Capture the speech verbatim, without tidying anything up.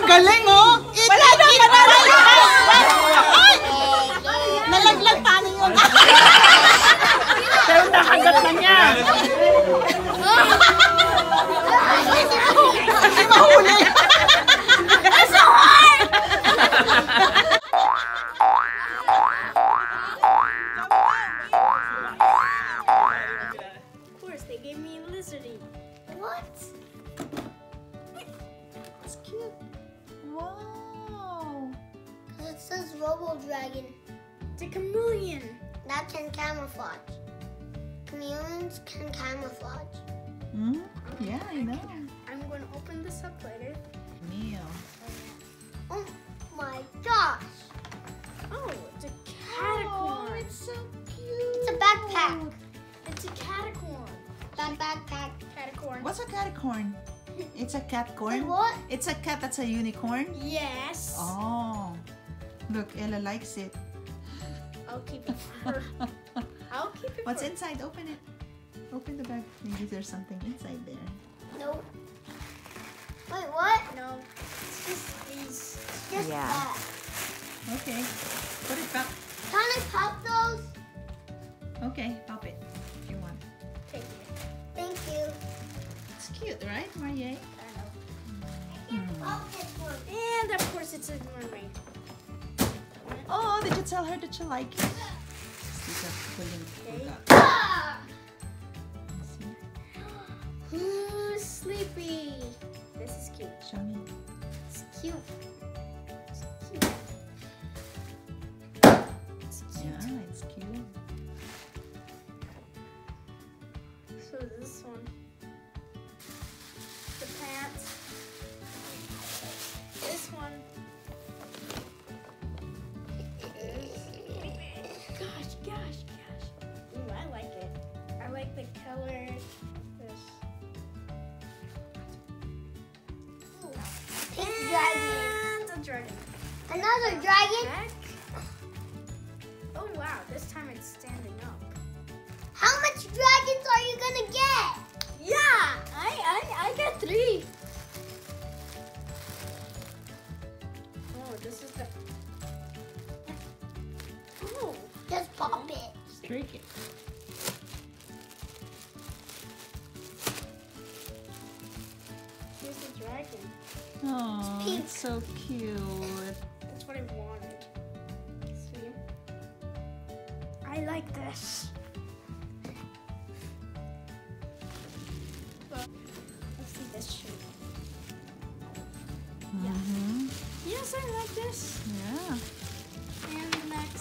galing oh! Wala na! Wala na! Ay! Nalaglag paano yun? Pero nakagat na niya. Hindi mahuli. It's so hard! Of course, they gave me a lizarding. What? It's cute. Wow. It says Robo Dragon. It's a chameleon. That can camouflage. Chameleons can camouflage. Hmm? Yeah, I know. I'm going to open this up later. Meal. Oh my gosh. Oh, it's a catacorn. Oh, it's so cute. It's a backpack. It's a catacorn. That backpack. Catacorn. What's a catacorn? It's a cat Wait, corn? what? It's a cat that's a unicorn? Yes. Oh. Look, Ella likes it. I'll keep it for her. I'll keep it What's for inside? Open it. Open the bag. Maybe there's something inside there. Nope. Wait, what? No, it's just these. Just Yeah. that. Okay. Put it back. Can I pop those? Okay, pop it if you want. Take it. Thank you. It's cute, right, Marie? I know. Hmm. Pop this one. And of course, it's a mermaid. Oh, did you tell her that you like it? These are pulling. Okay. Ah! See? Ooh, sleepy. This is cute. Show me. It's cute. It's cute. It's cute. Yeah, it's cute. So this one. The pants. This one. Gosh, gosh, gosh. Ooh, I like it. I like the color. This. Pink dragon. And a dragon. Another dragon? Heck. Oh wow, this time it's standing up. How much dragons are you gonna get? Yeah! I I I got three. Oh, this is the Oh, Just pop it. Just break it. here's the dragon. Oh, pink. it's so cute. That's what I wanted. See? I like this. Well, let's see this shape. Mm-hmm. Yes, I like this. Yeah. And next.